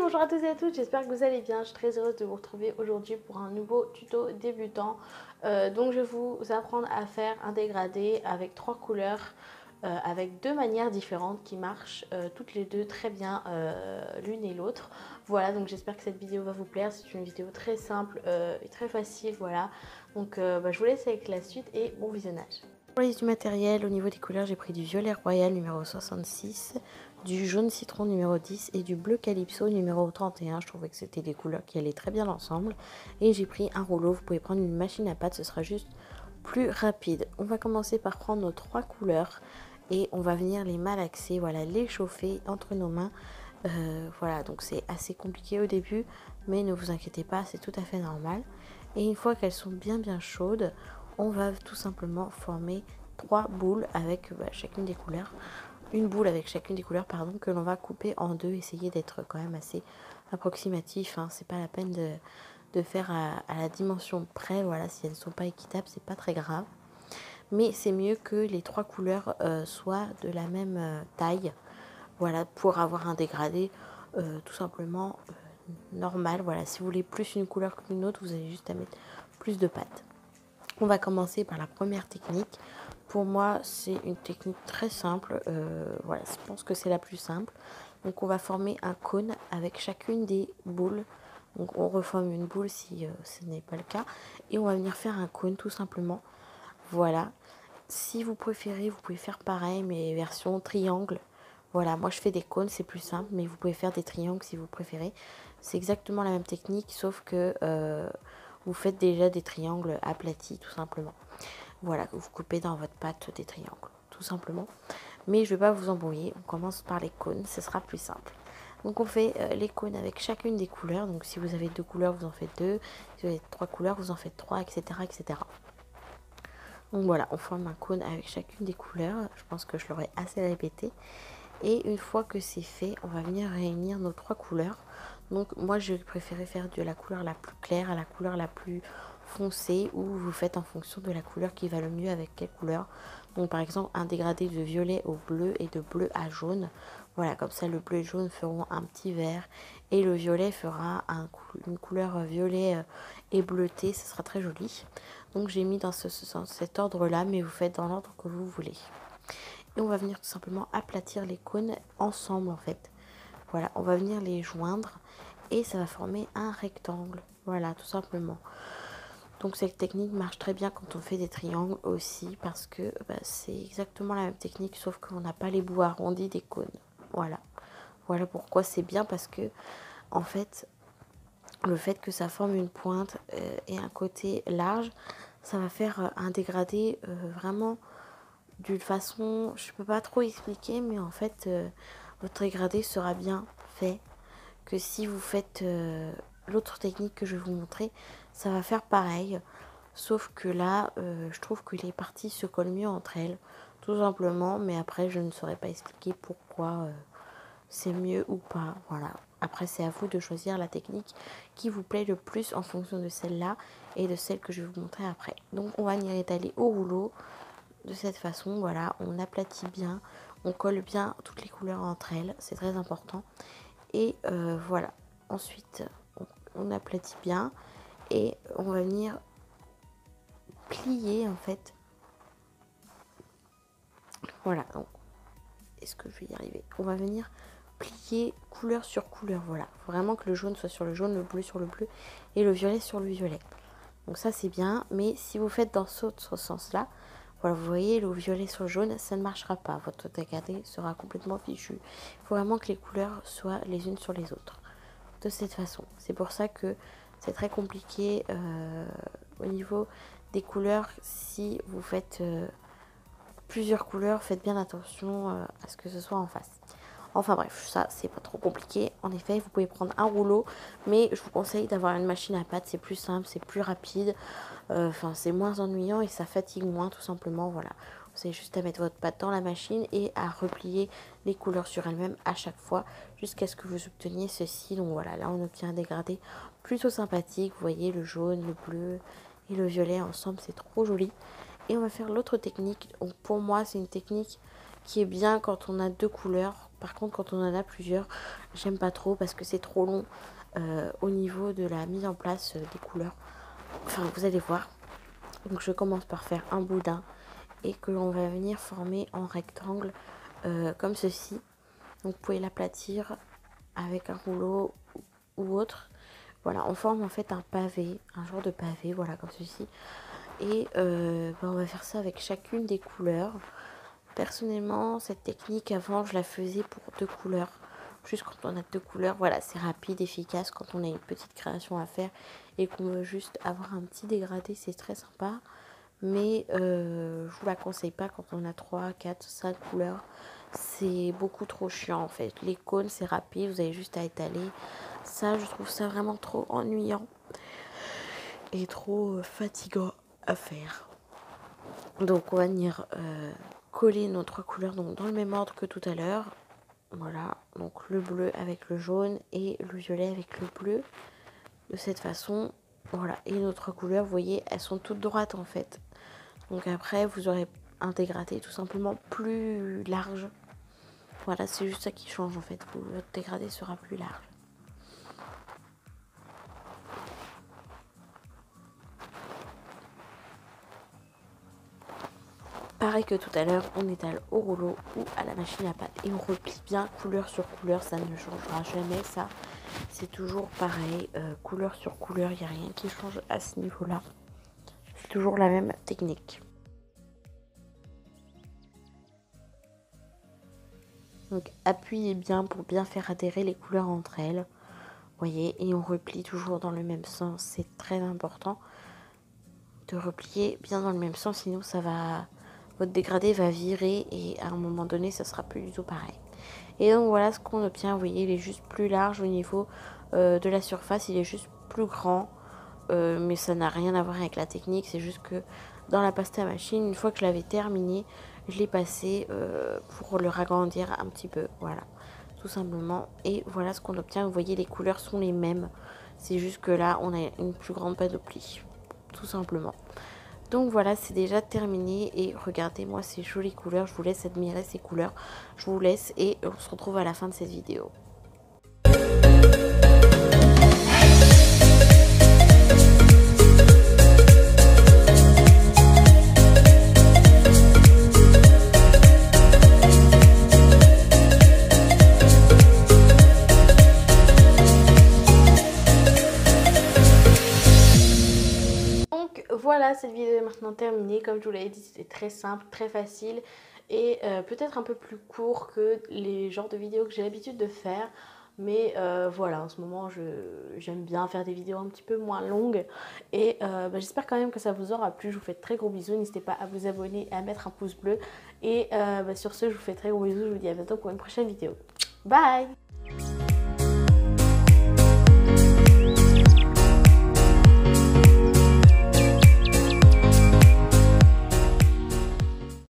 bonjour à tous et à toutes, j'espère que vous allez bien. Je suis très heureuse de vous retrouver aujourd'hui pour un nouveau tuto débutant. Donc je vais vous apprendre à faire un dégradé avec 3 couleurs, avec 2 manières différentes qui marchent toutes les deux très bien l'une et l'autre. Voilà, donc j'espère que cette vidéo va vous plaire. C'est une vidéo très simple et très facile, voilà. Donc je vous laisse avec la suite et bon visionnage. Pour les du matériel, au niveau des couleurs, j'ai pris du violet royal numéro 66, du jaune citron numéro 10 et du bleu calypso numéro 31. Je trouvais que c'était des couleurs qui allaient très bien ensemble. Et j'ai pris un rouleau, vous pouvez prendre une machine à pâte, ce sera juste plus rapide. On va commencer par prendre nos 3 couleurs et on va venir les malaxer, voilà, les chauffer entre nos mains. Voilà, donc c'est assez compliqué au début, mais ne vous inquiétez pas, c'est tout à fait normal. Et une fois qu'elles sont bien chaudes, on va tout simplement former 3 boules avec chacune des couleurs. Une boule avec chacune des couleurs, pardon, que l'on va couper en deux. Essayez d'être quand même assez approximatif, hein. C'est pas la peine de faire à la dimension près. Voilà, si elles ne sont pas équitables, c'est pas très grave. Mais c'est mieux que les 3 couleurs soient de la même taille. Voilà, pour avoir un dégradé tout simplement normal. Voilà, si vous voulez plus une couleur qu'une autre, vous avez juste à mettre plus de pâte. On va commencer par la première technique. Pour moi, c'est une technique très simple. Voilà, je pense que c'est la plus simple. Donc, on va former un cône avec chacune des boules. Donc, on reforme une boule si ce n'est pas le cas. Et on va venir faire un cône tout simplement. Voilà. Si vous préférez, vous pouvez faire pareil, mais version triangle. Voilà, moi je fais des cônes, c'est plus simple, mais vous pouvez faire des triangles si vous préférez. C'est exactement la même technique, sauf que vous faites déjà des triangles aplatis, tout simplement. Voilà, que vous coupez dans votre pâte des triangles, tout simplement. Mais je ne vais pas vous embrouiller, on commence par les cônes, ce sera plus simple. Donc on fait les cônes avec chacune des couleurs. Donc si vous avez 2 couleurs, vous en faites 2. Si vous avez 3 couleurs, vous en faites 3, etc. etc. Donc voilà, on forme un cône avec chacune des couleurs. Je pense que je l'aurai assez répété. Et une fois que c'est fait, on va venir réunir nos 3 couleurs. Donc moi, je préférais faire de la couleur la plus claire à la couleur la plus foncée, ou vous faites en fonction de la couleur qui va le mieux avec quelle couleur. Donc par exemple, un dégradé de violet au bleu et de bleu à jaune. Voilà, comme ça le bleu et le jaune feront un petit vert et le violet fera une couleur violet et bleuté. Ce sera très joli. Donc j'ai mis dans cet ordre-là, mais vous faites dans l'ordre que vous voulez. Et on va venir tout simplement aplatir les cônes ensemble en fait. Voilà, on va venir les joindre et ça va former un rectangle. Voilà, tout simplement. Donc cette technique marche très bien quand on fait des triangles aussi, parce que c'est exactement la même technique, sauf qu'on n'a pas les bouts arrondis des cônes. Voilà. Voilà pourquoi c'est bien, parce que en fait, le fait que ça forme une pointe et un côté large, ça va faire un dégradé vraiment d'une façon, je peux pas trop expliquer, mais en fait votre dégradé sera bien fait. Que si vous faites l'autre technique que je vais vous montrer, ça va faire pareil, sauf que là je trouve que les parties se collent mieux entre elles, tout simplement. Mais après je ne saurais pas expliquer pourquoi c'est mieux ou pas. Voilà, après c'est à vous de choisir la technique qui vous plaît le plus en fonction de celle-là et de celle que je vais vous montrer après. Donc on va venir étaler au rouleau de cette façon. Voilà, on aplatit bien, on colle bien toutes les couleurs entre elles, c'est très important. Et voilà, ensuite on aplatit bien et on va venir plier en fait. Voilà, donc est-ce que je vais y arriver? On va venir plier couleur sur couleur. Voilà, faut vraiment que le jaune soit sur le jaune, le bleu sur le bleu et le violet sur le violet. Donc ça c'est bien, mais si vous faites dans ce sens là, voilà, vous voyez le violet sur le jaune, ça ne marchera pas. Votre dégradé sera complètement fichu. Il faut vraiment que les couleurs soient les unes sur les autres. De cette façon. C'est pour ça que c'est très compliqué au niveau des couleurs. Si vous faites plusieurs couleurs, faites bien attention à ce que ce soit en face. Enfin bref, ça c'est pas trop compliqué. En effet, vous pouvez prendre un rouleau, mais je vous conseille d'avoir une machine à pâte. C'est plus simple, c'est plus rapide. Enfin, c'est moins ennuyant et ça fatigue moins, tout simplement. Voilà, vous avez juste à mettre votre pâte dans la machine et à replier les couleurs sur elles-mêmes à chaque fois jusqu'à ce que vous obteniez ceci. Donc voilà, là on obtient un dégradé plutôt sympathique. Vous voyez le jaune, le bleu et le violet ensemble, c'est trop joli. Et on va faire l'autre technique. Donc pour moi, c'est une technique qui est bien quand on a 2 couleurs, Par contre, quand on en a plusieurs, j'aime pas trop parce que c'est trop long au niveau de la mise en place des couleurs. Enfin, vous allez voir. Donc, je commence par faire un boudin et que l'on va venir former en rectangle comme ceci. Donc, vous pouvez l'aplatir avec un rouleau ou autre. Voilà, on forme en fait un pavé, un genre de pavé, voilà, comme ceci. Et on va faire ça avec chacune des couleurs. Personnellement, cette technique, avant, je la faisais pour 2 couleurs. Juste quand on a 2 couleurs, voilà, c'est rapide, efficace. Quand on a une petite création à faire et qu'on veut juste avoir un petit dégradé, c'est très sympa. Mais je vous la conseille pas quand on a 3, 4, 5 couleurs. C'est beaucoup trop chiant en fait. Les cônes, c'est rapide, vous avez juste à étaler. Ça, je trouve ça vraiment trop ennuyant et trop fatigant à faire. Donc on va venir coller nos 3 couleurs donc dans le même ordre que tout à l'heure. Voilà, donc le bleu avec le jaune et le violet avec le bleu. De cette façon, voilà. Et nos 3 couleurs, vous voyez, elles sont toutes droites en fait. Donc après, vous aurez un dégradé tout simplement plus large. Voilà, c'est juste ça qui change en fait. Votre dégradé sera plus large. Pareil que tout à l'heure, on étale au rouleau ou à la machine à pâte et on replie bien couleur sur couleur, ça ne changera jamais ça. C'est toujours pareil, couleur sur couleur, il n'y a rien qui change à ce niveau-là. C'est toujours la même technique. Donc appuyez bien pour bien faire adhérer les couleurs entre elles. Voyez, et on replie toujours dans le même sens, c'est très important de replier bien dans le même sens, sinon ça va, votre dégradé va virer et à un moment donné ça sera plus du tout pareil. Et donc voilà ce qu'on obtient, vous voyez, il est juste plus large au niveau de la surface, il est juste plus grand, mais ça n'a rien à voir avec la technique, c'est juste que dans la pâte à machine, une fois que je l'avais terminé, je l'ai passé pour le agrandir un petit peu, voilà, tout simplement. Et voilà ce qu'on obtient, vous voyez, les couleurs sont les mêmes, c'est juste que là on a une plus grande panoplie, tout simplement. Donc voilà, c'est déjà terminé et regardez moi ces jolies couleurs, je vous laisse admirer ces couleurs, je vous laisse et on se retrouve à la fin de cette vidéo. Voilà, cette vidéo est maintenant terminée. Comme je vous l'avais dit, c'était très simple, très facile et peut-être un peu plus court que les genres de vidéos que j'ai l'habitude de faire. Mais voilà, en ce moment, j'aime bien faire des vidéos un petit peu moins longues. Et j'espère quand même que ça vous aura plu. Je vous fais de très gros bisous. N'hésitez pas à vous abonner et à mettre un pouce bleu. Et sur ce, je vous fais de très gros bisous. Je vous dis à bientôt pour une prochaine vidéo. Bye!